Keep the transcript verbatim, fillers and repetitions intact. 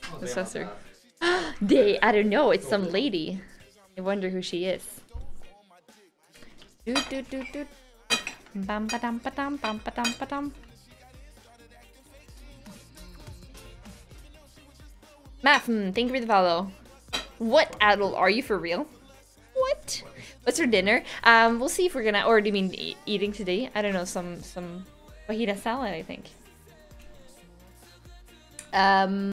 Assessor. They, I don't know. It's some lady. I wonder who she is. Doot, doot, doot, doot. Bam, ba, dam, ba, dam, bam, ba, dam, ba, dam. Math, hmm, thank you for the follow. What adult are you for real? What? What's for dinner? Um, we'll see if we're gonna, or do you mean e eating today? I don't know, some some fajita salad, I think. Um.